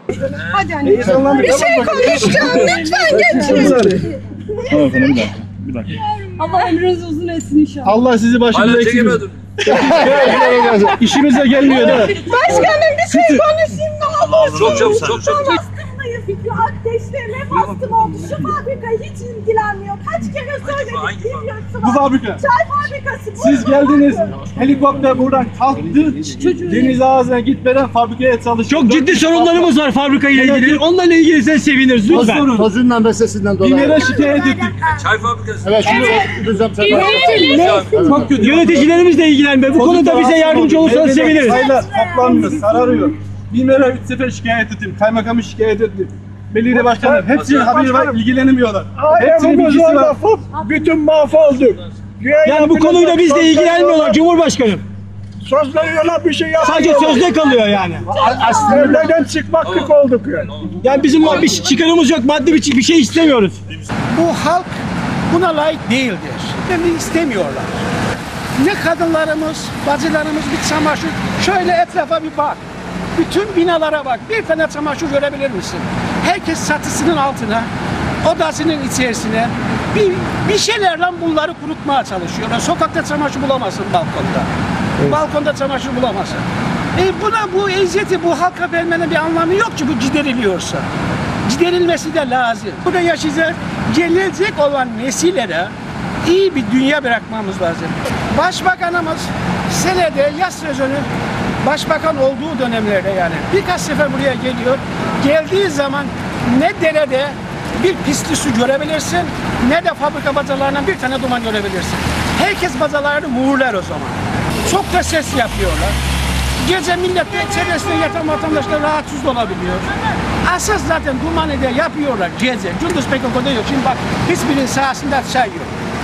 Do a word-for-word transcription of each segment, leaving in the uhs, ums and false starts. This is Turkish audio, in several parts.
Hadi anne. Bir şey konuşacağım. Lütfen geçin. Tamam efendim, bir dakika. Bir dakika. Allah ömrünüz uzun etsin inşallah. Allah sizi başımıza eksik. İşimize gelmiyor da. Başkanım bir şey konuşayım ne olur. Çok çok çok çok. Bastırmayın Fikri Akdeş'te ne bastım oldu. Şu fabrika hiç ilgilenmiyor. Kaç kere söyledik biliyorsunuz. Bu fabrika. Çay fabrikası. Bu Siz geldiniz. Helikopter buradan kalktı. Deniz ağzına gitmeden fabrikaya çalışıyor. Çok ciddi sorunlarımız var fabrika ile ilgili. Onlarla ilgili sen seviniriz lütfen. Tozundan meselesinden dolayı. BİMER'e şikayet ettik. Çay fabrikası. Evet, şunu düzlem sen. Çok kötü. Yöneticilerimiz de ilgilenmiyor. Bu konuda bize yardımcı olursanız seviniriz. Sayılar toplanmıyor, sararıyor. BİMER'e üç sefer şikayet ettim. Kaymakamı şikayet ettim. Belediye başkanları hepsi haberi var, ilgilenemiyorlar. Hepsinin bilgisi var. Bütün mahvolduk. Yani bu konuyla biz de ilgilenmiyorlar Cumhurbaşkanım. Sözleriyle bir şey yapmıyor. Sadece sözde kalıyor yani. Evlerden çıkmaklık olduk yani. Yani bizim bir çıkarımız yok, maddi bir, bir şey istemiyoruz. Bu halk buna layık değildir. Yani istemiyorlar. Ne kadınlarımız, bacılarımız bir çamaşır. Şöyle etrafa bir bak. Bütün binalara bak. Bir tane çamaşır görebilir misin? Herkes çatısının altına, odasının içerisine bir, bir şeylerle bunları kurutmaya çalışıyorlar. Sokakta çamaşır bulamazsın balkonda. Evet. Balkonda çamaşır bulamazsın. E buna bu eziyeti bu halka vermenin bir anlamı yok ki bu gideriliyorsa. Giderilmesi de lazım. Burada yaşayacak, gelecek olan nesillere iyi bir dünya bırakmamız lazım. Başbakanımız senede yaz sezonu başbakan olduğu dönemlerde yani birkaç sefer buraya geliyor. Geldiği zaman ne derede bir pisli su görebilirsin ne de fabrika bacalarından bir tane duman görebilirsin. Herkes bacalarını muğurlar o zaman. Çok da ses yapıyorlar. Gece millet çevresinde yatan vatandaşlar rahatsız olabiliyor. Asas zaten dumanı da yapıyorlar gece. Gündüz pek o kadar yok. Şimdi bak hiçbirinin sahasında çay yok.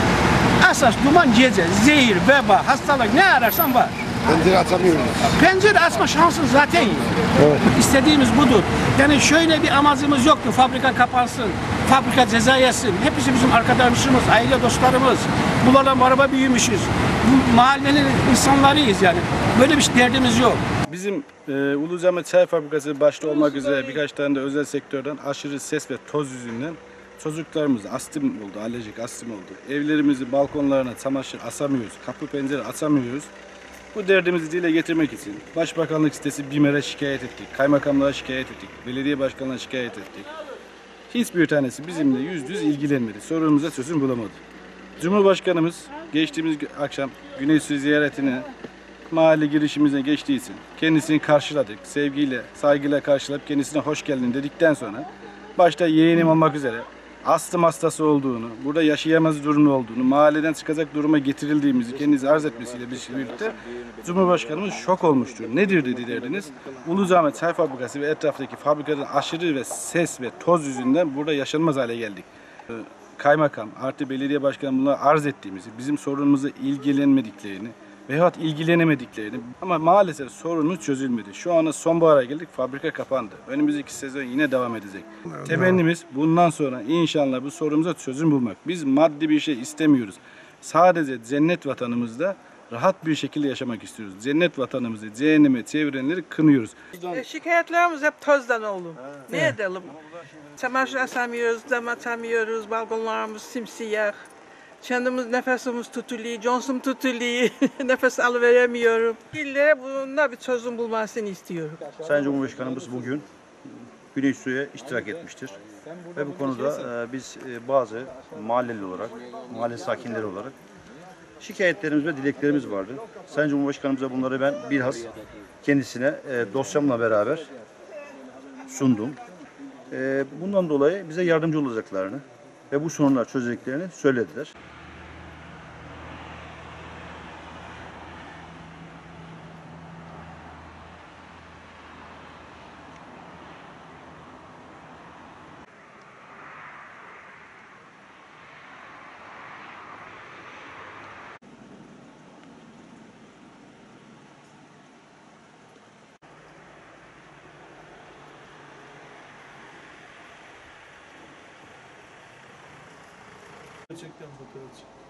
Asas duman gece, zehir, veba, hastalık ne ararsan var. Pencere açamıyoruz. Pencere açma şansın zaten yok. Evet. İstediğimiz budur. Yani şöyle bir amacımız yoktu. Fabrika kapansın, fabrika ceza yesin. Hepsi bizim arkadaşlarımız, aile dostlarımız. Bunlarla beraber büyümüşüz. Bu mahallenin insanlarıyız yani. Böyle bir derdimiz yok. Bizim e, Ulucaahmet Çay Fabrikası başta olmak üzere birkaç tane de özel sektörden aşırı ses ve toz yüzünden çocuklarımız astım oldu, alerjik astım oldu. Evlerimizi, balkonlarına çamaşır asamıyoruz, kapı pencere açamıyoruz. Bu derdimizi dile getirmek için Başbakanlık sitesi BİMER'e şikayet ettik, kaymakamlığa şikayet ettik, belediye başkanlığına şikayet ettik. Hiçbir tanesi bizimle yüz yüz ilgilenmedi, sorunumuza çözüm bulamadı. Cumhurbaşkanımız geçtiğimiz akşam Güney Su ziyaretine mahalle girişimize geçtiği için kendisini karşıladık. Sevgiyle, saygıyla karşılayıp kendisine hoş geldin dedikten sonra başta yeğenim olmak üzere astım hastası olduğunu, burada yaşayamaz durumda olduğunu, mahalleden çıkacak duruma getirildiğimizi kendisi arz etmesiyle birlikte Cumhurbaşkanımız şok olmuştur. Nedir dedi derdiniz? Ulucaahmet Çay Fabrikası ve etraftaki fabrikadan aşırı ve ses ve toz yüzünden burada yaşanmaz hale geldik. Kaymakam artı belediye başkanı bunları arz ettiğimizi, bizim sorunumuza ilgilenmediklerini veyahut ilgilenemediklerini ama maalesef sorunumuz çözülmedi. Şu anda sonbahara geldik, fabrika kapandı. Önümüzdeki sezon yine devam edecek. Temennimiz bundan sonra inşallah bu sorunumuza çözüm bulmak. Biz maddi bir şey istemiyoruz. Sadece cennet vatanımızda rahat bir şekilde yaşamak istiyoruz. Cennet vatanımızı cehenneme çevirenleri kınıyoruz. E, şikayetlerimiz hep tozdan oldu. Ne evet. edelim? Çamaşır asamıyoruz, cam atamıyoruz, balkonlarımız simsiyah. Kendimiz nefesimiz tutuluyor, Johnson tutuluyor, nefes alıveremiyorum. İllere bunda bir çözüm bulmasını istiyorum. Sayın Cumhurbaşkanımız bugün Güney Su'ya iştirak etmiştir. Ve bu konuda e, biz e, bazı mahalleli olarak, mahalle sakinleri olarak şikayetlerimiz ve dileklerimiz vardı. Sayın Cumhurbaşkanımıza bunları ben bilhas kendisine e, dosyamla beraber sundum. E, bundan dolayı bize yardımcı olacaklarını ve bu sorunlar çözeceklerini söylediler. Gerçekten fotoğraf.